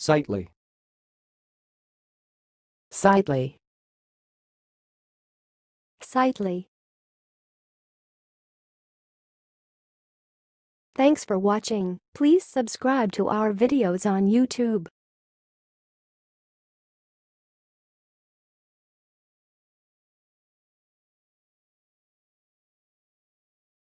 Sightly. Sightly. Sightly. Thanks for watching. Please subscribe to our videos on YouTube.